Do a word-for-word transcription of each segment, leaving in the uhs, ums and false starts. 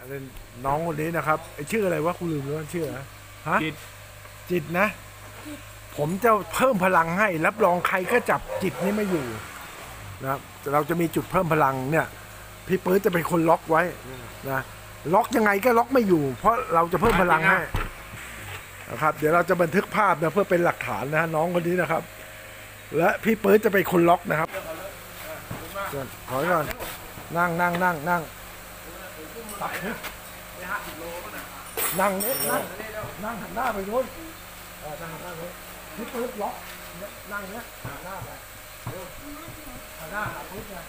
น้องคนนี้นะครับไอชื่ออะไรวะคุณลืมแล้วชื่ออะไรฮะจิตจิตนะผมจะเพิ่มพลังให้รับรองใครก็จับจิตนี้ไม่อยู่นะครับเราจะมีจุดเพิ่มพลังเนี่ยพี่ปื๊ดจะเป็นคนล็อกไว้นะล็อกยังไงก็ล็อกไม่อยู่เพราะเราจะเพิ่มพลังให้นะครับเดี๋ยวเราจะบันทึกภาพนะเพื่อเป็นหลักฐานนะน้องคนนี้นะครับและพี่ปื๊ดจะเป็นคนล็อกนะครับถอยก่อนนั่งนั่งนั่งนั่งนั่งนี่นั่งนั่งหันหน้าไปนู้นนั่งหันหน้าไปพี่ปื๊ดล็อกนั่งเนี้ยหันหน้าไปหันหน้าหาปื๊ดไง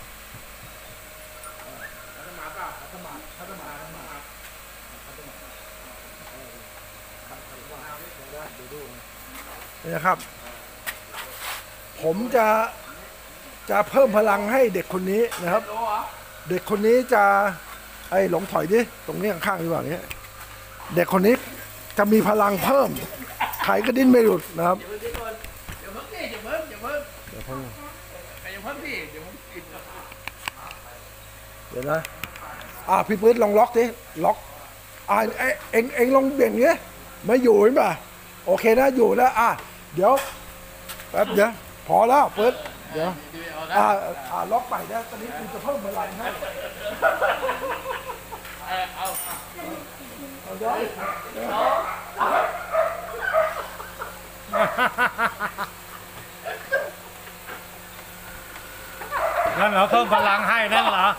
ขัดสมาธิขัดสมาธิขัดสมาธิขัดสมาธิขัดสมาธิขัดสมาธิเดี๋ยวได้ดูดูนี่นะครับผมจะจะเพิ่มพลังให้เด็กคนนี้นะครับเด็กคนนี้จะไอ้หลงถอยดิตรงนี้ข้างๆดีกว่านี้เด็กคนนี้จะมีพลังเพิ่มไขก็ดิ้นไม่หลุดนะครับเดี๋ยวเพิ่งเดี๋ยวเพิ่งเดี๋ยวเพิ่งเดี๋ยวเพิ่งเดี๋ยวเพิ่งเดี๋ยวเพิ่งพี่เดี๋ยวผมปิดเดี๋ยวนะอ่ะพี่ปื๊ดลองล็อกดิล็อกอ่ะเอ็งเอ็งลองเบี่ยงเงี้ยไม่อยู่ใช่ป่ะโอเคนะอยู่แล้วอ่ะเดี๋ยวแป๊บเดี๋ยวพอแล้วปื๊ดเดี๋ยวอ่าอ่าล็อกไปนะตอนนี้คุณจะเพิ่มพลังให้เอาเอาเดี๋ยวเดี๋ยวนั่นเหรอเพิ่มพลังให้นั่นเหรอ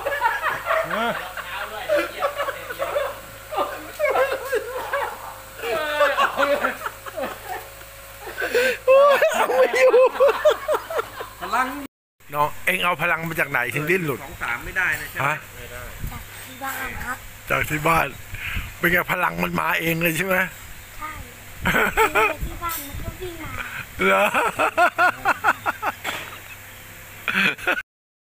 พลังน้องเอ็งเอาพลังมาจากไหนถึงดิ้นหลุดสองสามไม่ได้นะใช่ไหมไม่ได้จากที่บ้านครับจากที่บ้านเป็นไงพลังมันมาเองเลยใช่ไหมใช่ที่บ้านมันก็วิ่งมาเหรอ